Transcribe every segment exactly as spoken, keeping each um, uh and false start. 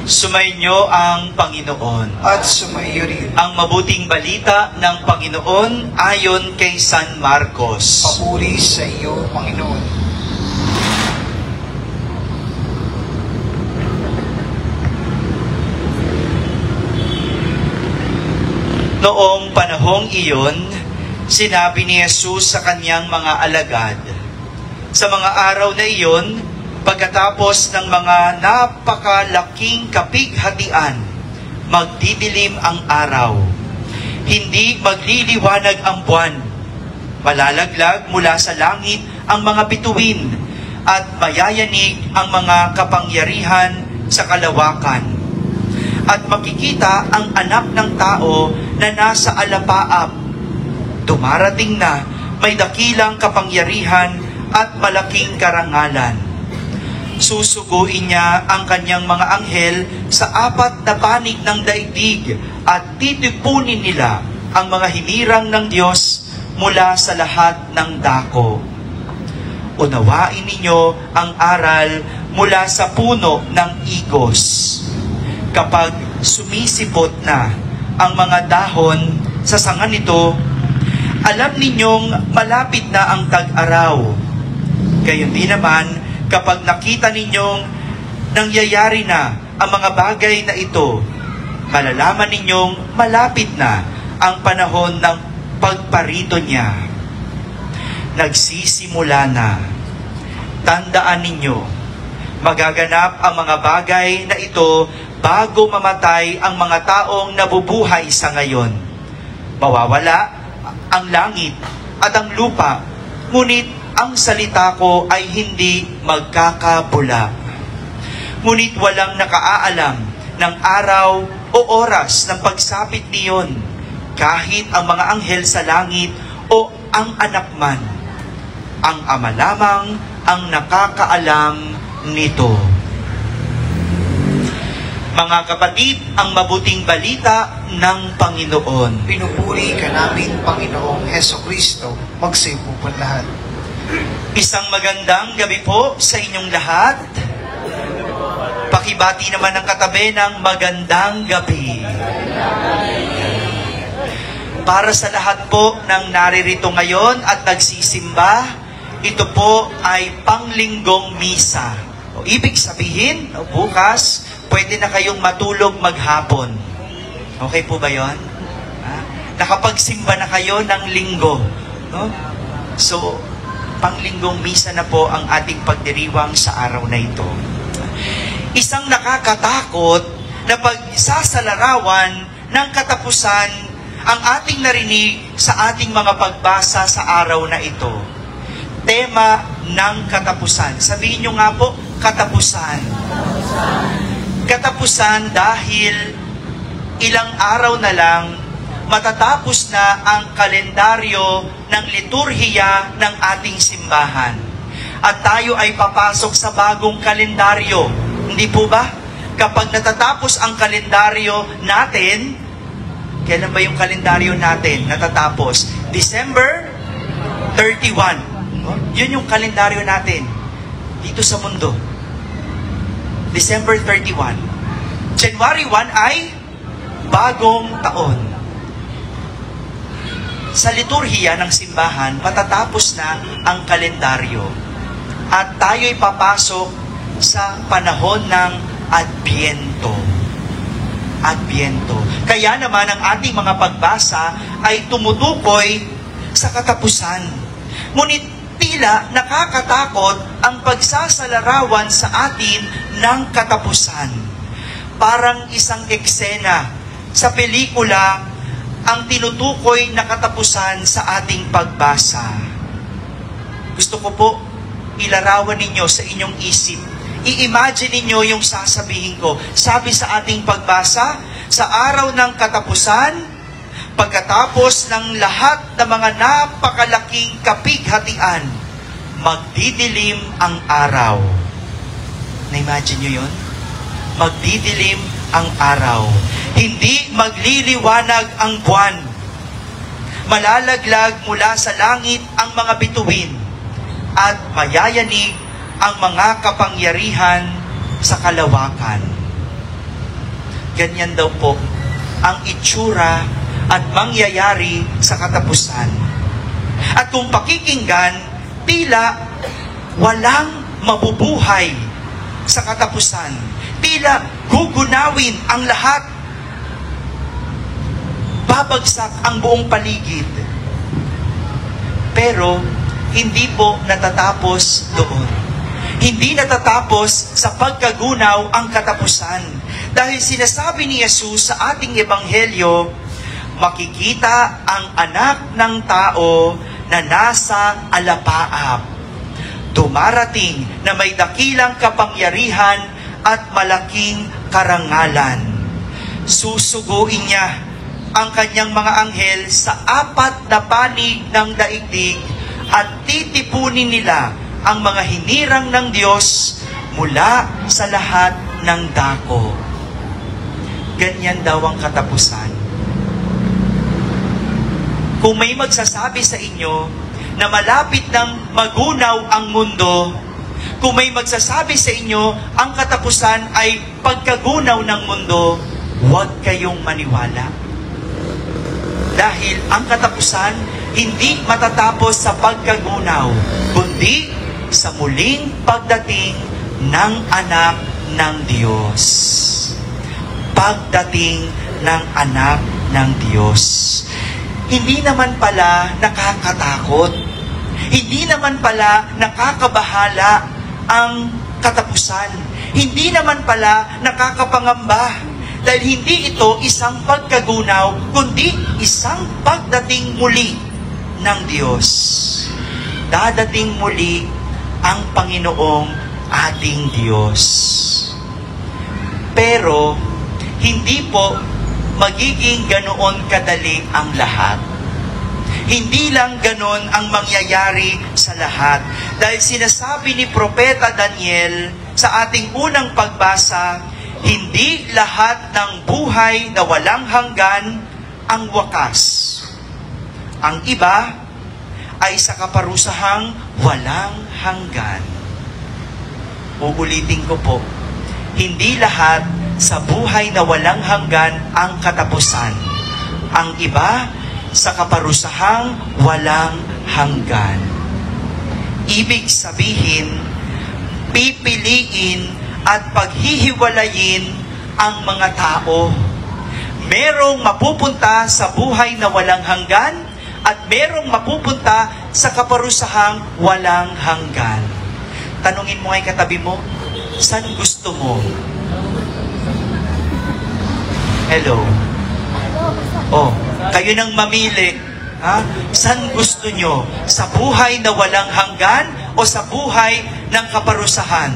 Sumainyo ang Panginoon. At sumaiyo rin. Ang mabuting balita ng Panginoon ayon kay San Marcos. Papuri sa iyo, Panginoon. Noong panahong iyon, sinabi ni Jesus sa kanyang mga alagad, sa mga araw na iyon, pagkatapos ng mga napakalaking kapighatian, magdidilim ang araw. Hindi magliliwanag ang buwan. Malalaglag mula sa langit ang mga bituin at mayayanig ang mga kapangyarihan sa kalawakan. At makikita ang anak ng tao na nasa alapaap. Dumarating na, may dakilang kapangyarihan at malaking karangalan. Susuguin niya ang kanyang mga anghel sa apat na panig ng daigdig at titipunin nila ang mga hinirang ng Diyos mula sa lahat ng dako. Unawain ninyo ang aral mula sa puno ng igos. Kapag sumisipot na ang mga dahon sa sanga nito, alam ninyong malapit na ang tag-araw. Gayon din naman, kapag nakita ninyong nangyayari na ang mga bagay na ito, malalaman ninyong malapit na ang panahon ng pagparito niya. Nagsisimula na. Tandaan ninyo, magaganap ang mga bagay na ito bago mamatay ang mga taong nabubuhay sa ngayon. Mawawala ang langit at ang lupa, ngunit ang salita ko ay hindi magkakabula. Ngunit walang nakaaalam ng araw o oras ng pagsapit niyon, kahit ang mga anghel sa langit o ang anak man. Ang Ama lamang ang nakakaalam nito. Mga kapatid, ang mabuting balita ng Panginoon. Pinupuri ka namin, Panginoong Hesukristo, magsipo po lahat. Isang magandang gabi po sa inyong lahat. Pakibati naman ang katabi ng magandang gabi. Para sa lahat po ng naririto ngayon at nagsisimba, ito po ay panglinggong misa. O, ibig sabihin, o, bukas, pwede na kayong matulog maghapon. Okay po ba yun? Ha? Nakapagsimba na kayo ng linggo. No? So, panglinggong misa na po ang ating pagdiriwang sa araw na ito. Isang nakakatakot na pagsasalarawan ng katapusan ang ating narinig sa ating mga pagbasa sa araw na ito. Tema ng katapusan. Sabihin nyo nga po, katapusan. Katapusan dahil ilang araw na lang matatapos na ang kalendaryo ng liturhiya ng ating simbahan. At tayo ay papasok sa bagong kalendaryo. Hindi po ba? Kapag natatapos ang kalendaryo natin, kailan ba yung kalendaryo natin natatapos? December thirty-one. Yun yung kalendaryo natin dito sa mundo. December thirty-one. January first ay bagong taon. Sa liturhiya ng simbahan, matatapos na ang kalendaryo. At tayo'y papasok sa panahon ng Adbyento. Adbyento. Kaya naman ang ating mga pagbasa ay tumutukoy sa katapusan. Ngunit tila nakakatakot ang pagsasalarawan sa atin ng katapusan. Parang isang eksena sa pelikula ang tinutukoy na katapusan sa ating pagbasa. Gusto ko po ilarawan ninyo sa inyong isip. I-imagine ninyo yung sasabihin ko. Sabi sa ating pagbasa, sa araw ng katapusan, pagkatapos ng lahat ng mga napakalaking kapighatian, magdidilim ang araw. Na-imagine nyo yun? Magdidilim ang araw. Hindi magliliwanag ang buwan. Malalaglag mula sa langit ang mga bituin at mayayanig ang mga kapangyarihan sa kalawakan. ganyan daw po ang itsura at mangyayari sa katapusan. At kung pakikinggan, tila walang mabubuhay sa katapusan. Tila gugunawin ang lahat. Babagsak ang buong paligid. Pero hindi po natatapos doon. Hindi natatapos sa pagkagunaw ang katapusan. Dahil sinasabi ni Jesus sa ating ebanghelyo, makikita ang anak ng tao na nasa alapaap. Dumarating na may dakilang kapangyarihan at malaking karangalan. Susuguin niya ang kanyang mga anghel sa apat na panig ng daigdig at titipunin nila ang mga hinirang ng Diyos mula sa lahat ng dako. Ganyan daw ang katapusan. Kung may magsasabi sa inyo na malapit nang magunaw ang mundo, kung may magsasabi sa inyo ang katapusan ay pagkagunaw ng mundo, huwag kayong maniwala. Dahil ang katapusan hindi matatapos sa pagkagunaw, kundi sa muling pagdating ng anak ng Diyos. Pagdating ng anak ng Diyos. Hindi naman pala nakakatakot. Hindi naman pala nakakabahala ang katapusan. Hindi naman pala nakakapangamba. Dahil hindi ito isang pagkagunaw, kundi isang pagdating muli ng Diyos. Dadating muli ang Panginoong ating Diyos. Pero, hindi po magiging ganoon kadali ang lahat. Hindi lang ganon ang mangyayari sa lahat. Dahil sinasabi ni Propeta Daniel sa ating unang pagbasa, hindi lahat ng buhay na walang hanggan ang wakas. Ang iba ay sa kaparusahang walang hanggan. Uulitin ko po, hindi lahat sa buhay na walang hanggan ang katapusan. Ang iba sa kaparusahang walang hanggan. Ibig sabihin, pipiliin at paghihiwalayin ang mga tao. Merong mapupunta sa buhay na walang hanggan at merong mapupunta sa kaparusahang walang hanggan. Tanungin mo ngay katabi mo, saan gusto mo? Hello? Oh, kayo nang mamili. Ha? Saan gusto nyo? Sa buhay na walang hanggan o sa buhay ng kaparusahan?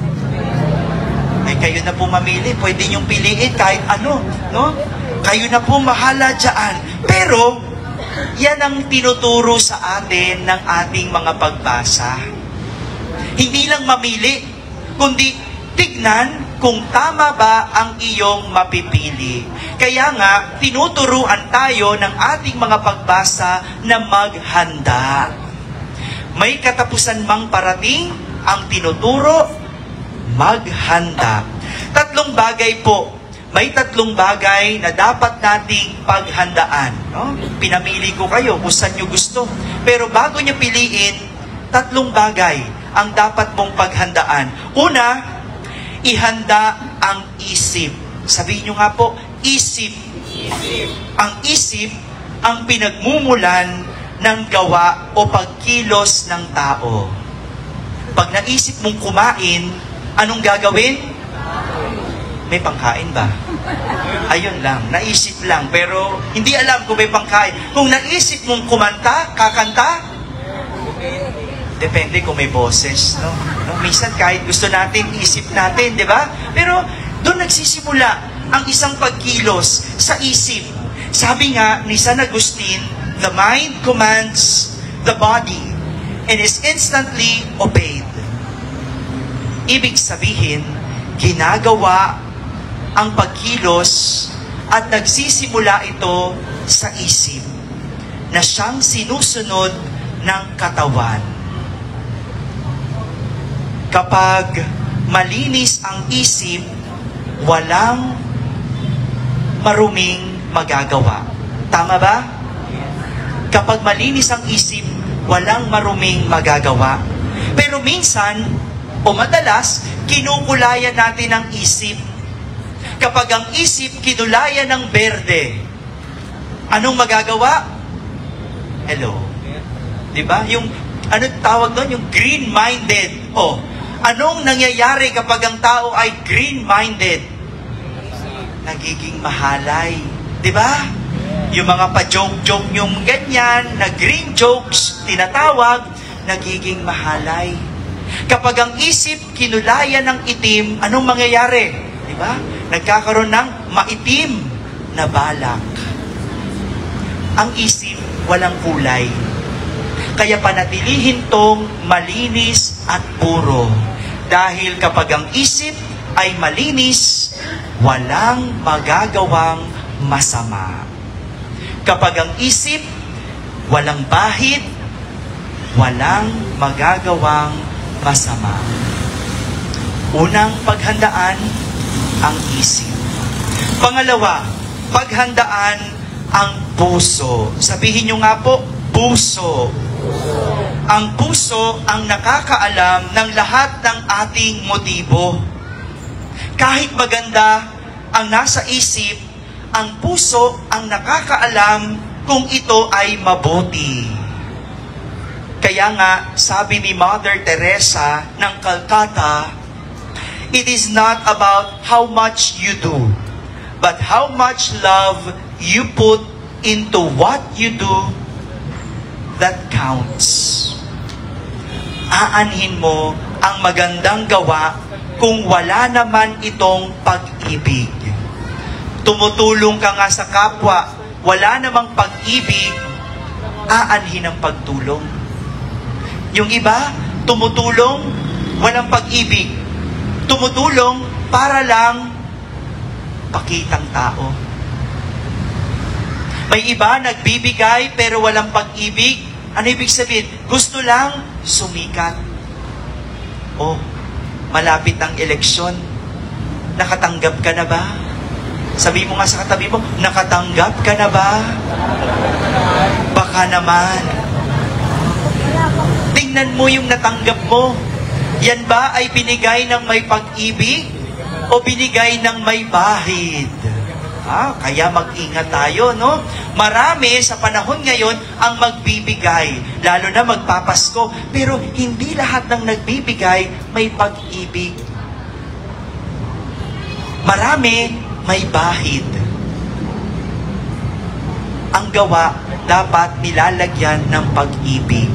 Ay, kayo na po mamili. Pwede nyong piliin kahit ano. No? Kayo na po mahala dyan. Pero, yan ang tinuturo sa atin ng ating mga pagbasa. Hindi lang mamili, kundi tignan kung tama ba ang iyong mapipili. Kaya nga, tinuturuan tayo ng ating mga pagbasa na maghanda. May katapusan mang parating, ang tinuturo, maghanda. Tatlong bagay po. May tatlong bagay na dapat nating paghandaan. No? Pinamili ko kayo kung saan nyo gusto. Pero bago nyo piliin, tatlong bagay ang dapat mong paghandaan. Una, ihanda ang isip. Sabihin nyo nga po, isip. isip. Ang isip, ang pinagmumulan ng gawa o pagkilos ng tao. Pag naisip mong kumain, anong gagawin? May pangkain ba? Ayun lang, naisip lang. Pero hindi alam kung may pangkain. Kung naisip mong kumanta, kakanta, depende kung may boses. No? No? Minsan kahit gusto natin, isip natin, di ba? Pero doon nagsisimula ang isang pagkilos sa isip. Sabi nga ni San Agustin, the mind commands the body and is instantly obeyed. Ibig sabihin, ginagawa ang pagkilos at nagsisimula ito sa isip na siyang sinusunod ng katawan. Kapag malinis ang isip, walang maruming magagawa. Tama ba? Kapag malinis ang isip, walang maruming magagawa. Pero minsan, o madalas, kinukulayan natin ang isip. Kapag ang isip kinulayan ng berde, anong magagawa? Hello. Diba? Yung, ano tawag doon? Yung green-minded. O, anong nangyayari kapag ang tao ay green-minded? Nagiging mahalay. Diba? Yung mga pa-joke-joke yung ganyan, na green jokes, tinatawag, nagiging mahalay. Kapag ang isip kinulayan ng itim, anong mangyayari? Diba? Nagkakaroon ng maitim na balak. Ang isip, walang kulay. Kaya panatilihin tong malinis at puro. Dahil kapag ang isip ay malinis, walang magagawang masama. Kapag ang isip walang bahid, walang magagawang masama. Unang paghandaan ang isip. Pangalawa, paghandaan ang puso. Sabihin nyo nga po, puso. Ang puso ang nakakaalam ng lahat ng ating motibo. Kahit maganda ang nasa isip, ang puso ang nakakaalam kung ito ay mabuti. Kaya nga, sabi ni Mother Teresa ng Calcutta, it is not about how much you do, but how much love you put into what you do that counts. Aanhin mo ang magandang gawa kung wala naman itong pag-ibig. Tumutulong ka nga sa kapwa, wala namang pag-ibig, aanhin ang pagtulong. Yung iba, tumutulong, walang pag-ibig. Tumutulong para lang pakitang tao. May iba, nagbibigay pero walang pag-ibig. Ano ibig sabihin? Gusto lang sumikat. Oh, malapit ang eleksyon. Nakatanggap ka na ba? Sabi mo nga sa katabi mo, nakatanggap ka na ba? Baka naman. Tingnan mo yung natanggap mo. Yan ba ay binigay ng may pag-ibig o binigay ng may bahid? Ah, kaya mag-ingat tayo, no? Marami sa panahon ngayon ang magbibigay, lalo na magpapasko, pero hindi lahat ng nagbibigay may pag-ibig. Marami may bahid. Ang gawa dapat nilalagyan ng pag-ibig.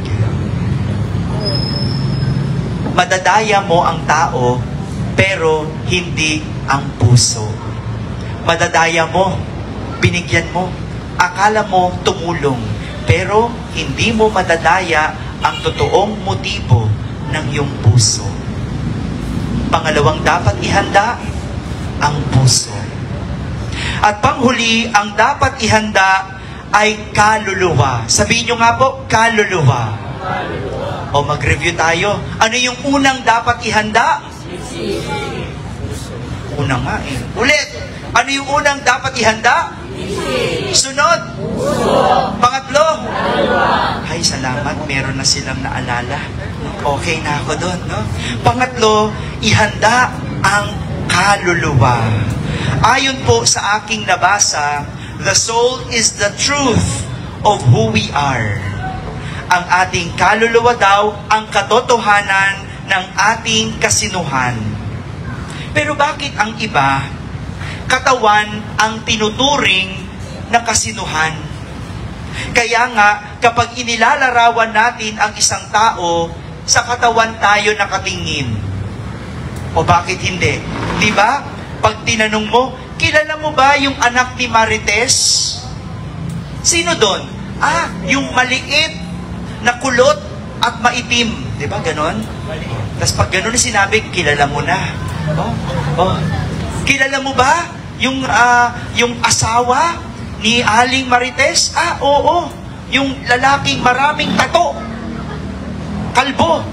Madadaya mo ang tao, pero hindi ang puso. Madadaya mo, binigyan mo, akala mo tumulong, pero hindi mo madadaya ang totoong motibo ng iyong puso. Pangalawang dapat ihanda, ang puso. At panghuli, ang dapat ihanda ay kaluluwa. Sabihin nyo nga po, kaluluwa. kaluluwa. O mag-review tayo. Ano yung unang dapat ihanda? Una nga eh. Ulit. Ano yung unang dapat ihanda? Sunod. Pangatlo. Ay, salamat. Meron na silang naalala. Okay na ako doon, no? Pangatlo, ihanda ang kaluluwa. Ayon po sa aking nabasa, the soul is the truth of who we are. Ang ating kaluluwa daw ang katotohanan ng ating kasinuhan. Pero bakit ang iba, katawan ang tinuturing na kasinuhan? Kaya nga, kapag inilalarawan natin ang isang tao, sa katawan tayo nakatingin. O bakit hindi? Di ba? Pag tinanong mo, kilala mo ba yung anak ni Marites? Sino doon? Ah, yung maliit na kulot at maitim. Di ba, ganon? Tapos pag ganon sinabi, kilala mo na. Oh, oh. Kilala mo ba yung, uh, yung asawa ni Aling Marites? Ah, oo. Yung lalaking maraming tato. Kalbo.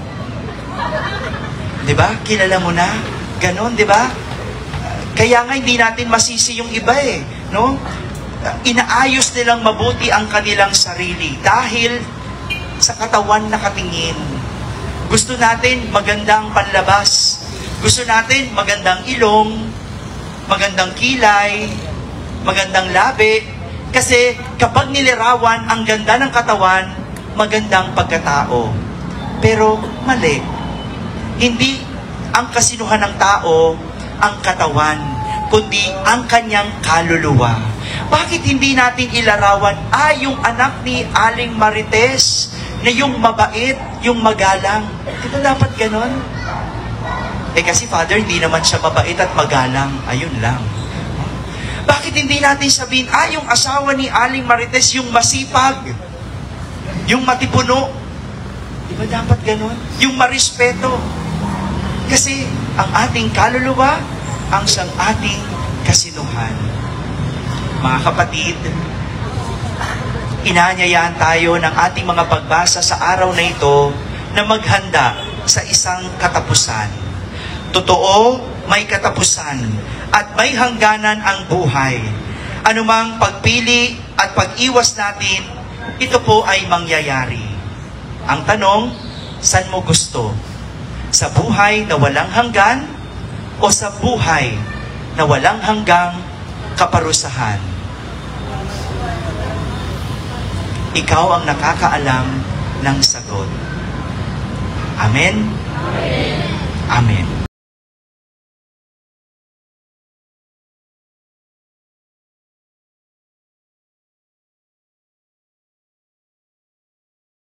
Di ba? Kilala mo na. Ganon, di ba? Kaya nga hindi natin masisi yung iba eh. no? Inaayos nilang mabuti ang kanilang sarili dahil sa katawan nakatingin. Gusto natin magandang panlabas. Gusto natin magandang ilong, magandang kilay, magandang labi. Kasi kapag nilirawan ang ganda ng katawan, magandang pagkatao. Pero mali. Hindi ang kasinuhan ng tao ang katawan, kundi ang kanyang kaluluwa. Bakit hindi natin ilarawan, ah, yung anak ni Aling Marites, na yung mabait, yung magalang. Di ba dapat ganon? Eh kasi Father, hindi naman siya mabait at magalang. Ayun lang. Bakit hindi natin sabihin, ah, yung asawa ni Aling Marites, yung masipag, yung matipuno. Di ba dapat ganon? Yung marespeto. Kasi ang ating kaluluwa, ang sang ating kasinuhan. Mga kapatid, inanyayaan tayo ng ating mga pagbasa sa araw na ito na maghanda sa isang katapusan. Totoo, may katapusan at may hangganan ang buhay. Anumang pagpili at pag-iwas natin, ito po ay mangyayari. Ang tanong, saan mo gusto? Sa buhay na walang hanggan o sa buhay na walang hanggang kaparusahan? Ikaw ang nakakaalam ng sagot. Amen? Amen. Amen.